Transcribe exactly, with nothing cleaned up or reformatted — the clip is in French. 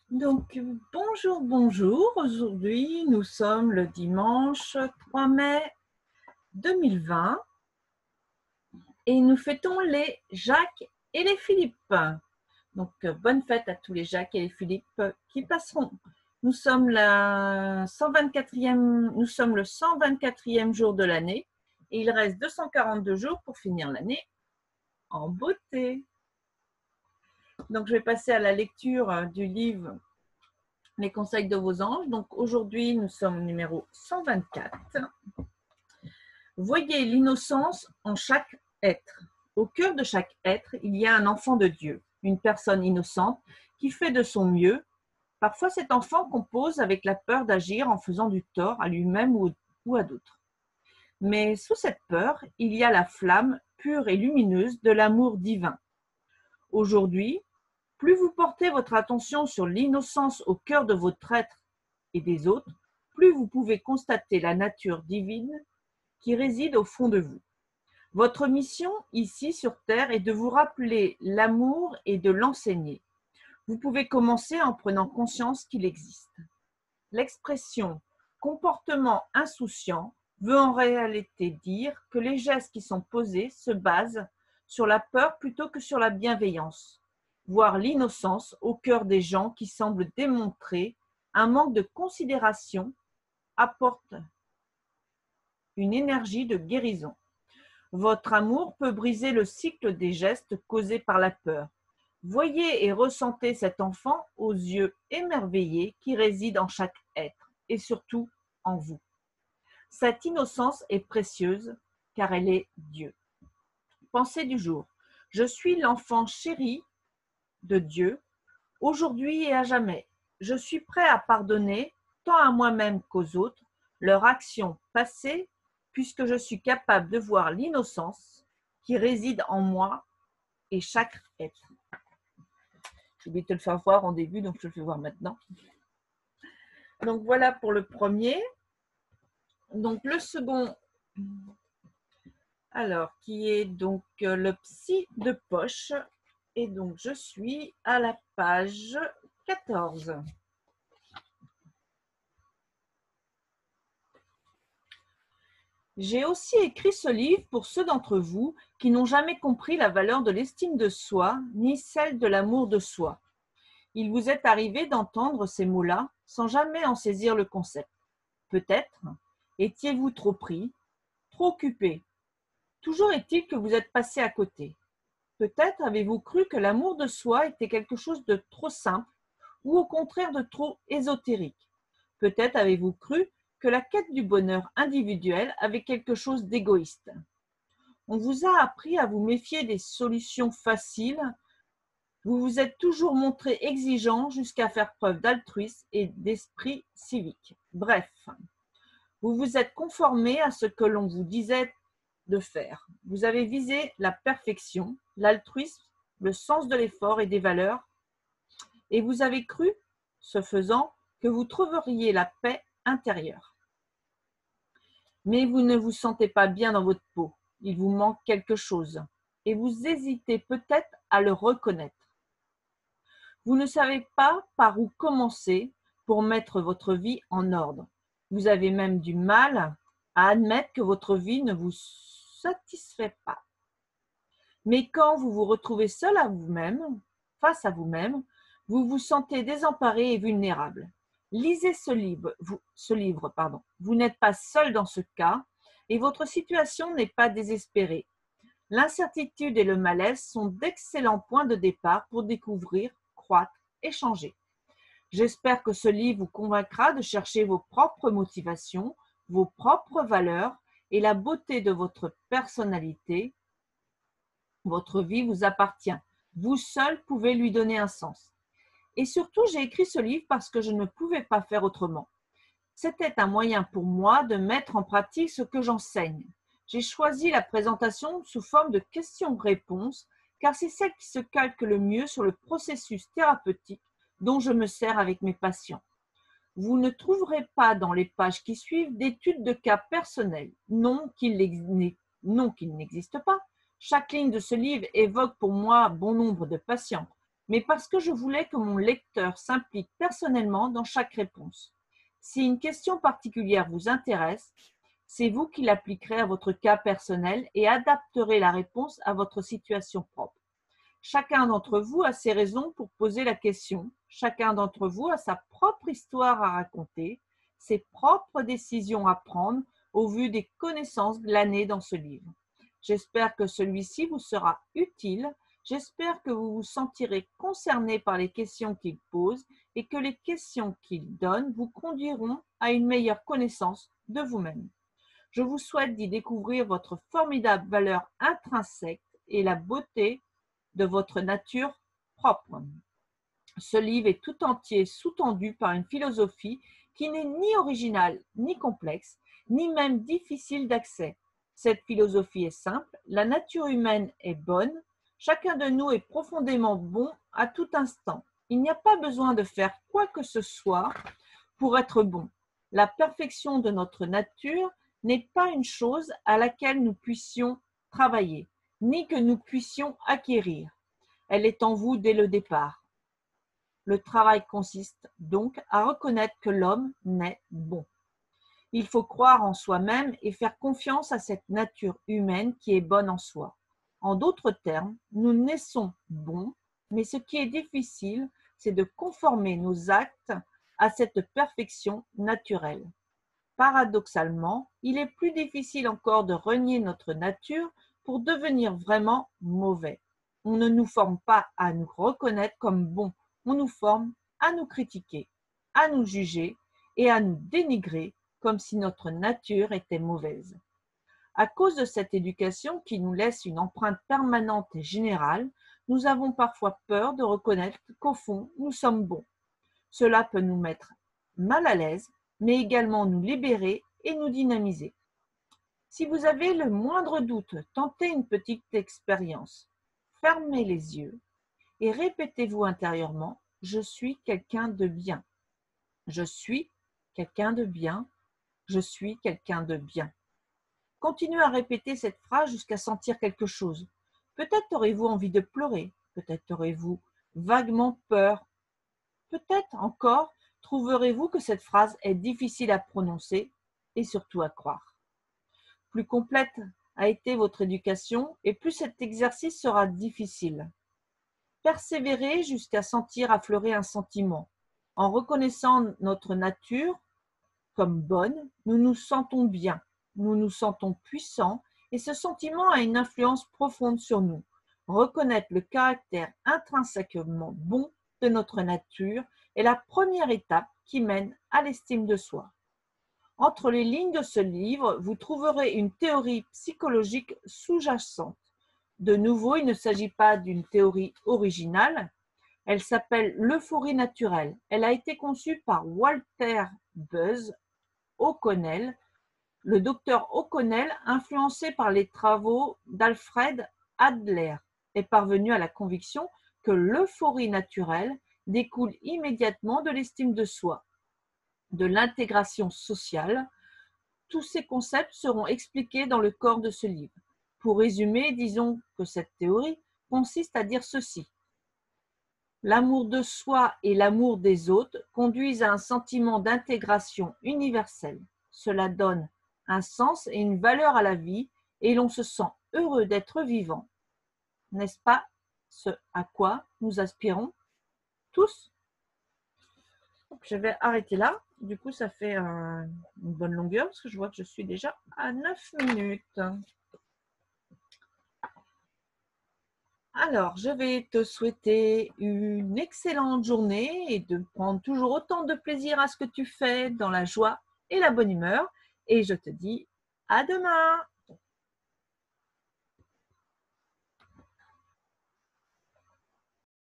Donc, bonjour, bonjour. Aujourd'hui, nous sommes le dimanche trois mai deux mille vingt et nous fêtons les Jacques et les Philippe. Donc, bonne fête à tous les Jacques et les Philippe qui passeront. Nous sommes, la cent vingt-quatrième, nous sommes le cent vingt-quatrième jour de l'année et il reste deux cent quarante-deux jours pour finir l'année en beauté. Donc, je vais passer à la lecture du livre Les conseils de vos anges. Donc aujourd'hui, nous sommes au numéro cent vingt-quatre. Voyez l'innocence en chaque être. Au cœur de chaque être, il y a un enfant de Dieu, une personne innocente qui fait de son mieux. Parfois, cet enfant compose avec la peur d'agir en faisant du tort à lui-même ou à d'autres. Mais sous cette peur, il y a la flamme pure et lumineuse de l'amour divin. Aujourd'hui, plus vous portez votre attention sur l'innocence au cœur de votre être et des autres, plus vous pouvez constater la nature divine qui réside au fond de vous. Votre mission ici sur Terre est de vous rappeler l'amour et de l'enseigner. Vous pouvez commencer en prenant conscience qu'il existe. L'expression « comportement insouciant » veut en réalité dire que les gestes qui sont posés se basent sur la peur plutôt que sur la bienveillance, voire l'innocence au cœur des gens qui semblent démontrer un manque de considération apporte une énergie de guérison. Votre amour peut briser le cycle des gestes causés par la peur. Voyez et ressentez cet enfant aux yeux émerveillés qui réside en chaque être et surtout en vous. Cette innocence est précieuse car elle est Dieu. Pensée du jour. Je suis l'enfant chéri de Dieu, aujourd'hui et à jamais. Je suis prêt à pardonner, tant à moi-même qu'aux autres, leur action passée, puisque je suis capable de voir l'innocence qui réside en moi et chaque être. J'ai oublié de te le faire voir en début, donc je te le fais voir maintenant. Donc voilà pour le premier. Donc le second, alors qui est donc le psy de poche. Et donc je suis à la page quatorze. J'ai aussi écrit ce livre pour ceux d'entre vous qui n'ont jamais compris la valeur de l'estime de soi, ni celle de l'amour de soi. Il vous est arrivé d'entendre ces mots-là sans jamais en saisir le concept. Peut-être étiez-vous trop pris, trop occupé. Toujours est-il que vous êtes passé à côté. Peut-être avez-vous cru que l'amour de soi était quelque chose de trop simple ou au contraire de trop ésotérique. Peut-être avez-vous cru que la quête du bonheur individuel avait quelque chose d'égoïste. On vous a appris à vous méfier des solutions faciles. Vous vous êtes toujours montré exigeant jusqu'à faire preuve d'altruisme et d'esprit civique. Bref, vous vous êtes conformé à ce que l'on vous disait de faire. Vous avez visé la perfection, l'altruisme, le sens de l'effort et des valeurs, et vous avez cru, ce faisant, que vous trouveriez la paix intérieure. Mais vous ne vous sentez pas bien dans votre peau, il vous manque quelque chose, et vous hésitez peut-être à le reconnaître. Vous ne savez pas par où commencer pour mettre votre vie en ordre. Vous avez même du mal à admettre que votre vie ne vous satisfait pas. Mais quand vous vous retrouvez seul à vous-même, face à vous-même, vous vous sentez désemparé et vulnérable. Lisez ce livre, vous, ce livre, pardon. Vous n'êtes pas seul dans ce cas et votre situation n'est pas désespérée. L'incertitude et le malaise sont d'excellents points de départ pour découvrir, croître et changer. J'espère que ce livre vous convaincra de chercher vos propres motivations, vos propres valeurs et la beauté de votre personnalité. Votre vie vous appartient. Vous seul pouvez lui donner un sens. Et surtout, j'ai écrit ce livre parce que je ne pouvais pas faire autrement. C'était un moyen pour moi de mettre en pratique ce que j'enseigne. J'ai choisi la présentation sous forme de questions-réponses car c'est celle qui se calque le mieux sur le processus thérapeutique dont je me sers avec mes patients. Vous ne trouverez pas dans les pages qui suivent d'études de cas personnels. Non qu'il n'existe pas. Chaque ligne de ce livre évoque pour moi bon nombre de patients. mais parce que je voulais que mon lecteur s'implique personnellement dans chaque réponse. Si une question particulière vous intéresse, c'est vous qui l'appliquerez à votre cas personnel et adapterez la réponse à votre situation propre. Chacun d'entre vous a ses raisons pour poser la question. Chacun d'entre vous a sa propre histoire à raconter, ses propres décisions à prendre au vu des connaissances glanées dans ce livre. J'espère que celui-ci vous sera utile. J'espère que vous vous sentirez concerné par les questions qu'il pose et que les questions qu'il donne vous conduiront à une meilleure connaissance de vous-même. Je vous souhaite d'y découvrir votre formidable valeur intrinsèque et la beauté de votre nature propre. Ce livre est tout entier sous-tendu par une philosophie qui n'est ni originale, ni complexe, ni même difficile d'accès. Cette philosophie est simple, la nature humaine est bonne, chacun de nous est profondément bon à tout instant. Il n'y a pas besoin de faire quoi que ce soit pour être bon. La perfection de notre nature n'est pas une chose à laquelle nous puissions travailler, ni que nous puissions acquérir. Elle est en vous dès le départ. Le travail consiste donc à reconnaître que l'homme naît bon. Il faut croire en soi-même et faire confiance à cette nature humaine qui est bonne en soi. En d'autres termes, nous naissons bons, mais ce qui est difficile, c'est de conformer nos actes à cette perfection naturelle. Paradoxalement, il est plus difficile encore de renier notre nature pour devenir vraiment mauvais. On ne nous forme pas à nous reconnaître comme bons, on nous forme à nous critiquer, à nous juger et à nous dénigrer comme si notre nature était mauvaise. À cause de cette éducation qui nous laisse une empreinte permanente et générale, nous avons parfois peur de reconnaître qu'au fond, nous sommes bons. Cela peut nous mettre mal à l'aise, mais également nous libérer et nous dynamiser. Si vous avez le moindre doute, tentez une petite expérience. Fermez les yeux et répétez-vous intérieurement « Je suis quelqu'un de bien. Je suis quelqu'un de bien. Je suis quelqu'un de bien. » Continuez à répéter cette phrase jusqu'à sentir quelque chose. Peut-être aurez-vous envie de pleurer. Peut-être aurez-vous vaguement peur. Peut-être encore trouverez-vous que cette phrase est difficile à prononcer et surtout à croire. Plus complète a été votre éducation et plus cet exercice sera difficile. Persévérez jusqu'à sentir affleurer un sentiment. En reconnaissant notre nature comme bonne, nous nous sentons bien, nous nous sentons puissants et ce sentiment a une influence profonde sur nous. Reconnaître le caractère intrinsèquement bon de notre nature est la première étape qui mène à l'estime de soi. Entre les lignes de ce livre, vous trouverez une théorie psychologique sous-jacente. De nouveau, il ne s'agit pas d'une théorie originale. Elle s'appelle l'euphorie naturelle. Elle a été conçue par Walter Buzz O'Connell. Le docteur O'Connell, influencé par les travaux d'Alfred Adler, est parvenu à la conviction que l'euphorie naturelle découle immédiatement de l'estime de soi, de l'intégration sociale. Tous ces concepts seront expliqués dans le corps de ce livre. Pour résumer, disons que cette théorie consiste à dire ceci. L'amour de soi et l'amour des autres conduisent à un sentiment d'intégration universelle. Cela donne un sens et une valeur à la vie et l'on se sent heureux d'être vivant. N'est-ce pas ce à quoi nous aspirons tous? Je vais arrêter là. Du coup, ça fait un, une bonne longueur parce que je vois que je suis déjà à neuf minutes. Alors, je vais te souhaiter une excellente journée et de prendre toujours autant de plaisir à ce que tu fais dans la joie et la bonne humeur. Et je te dis à demain!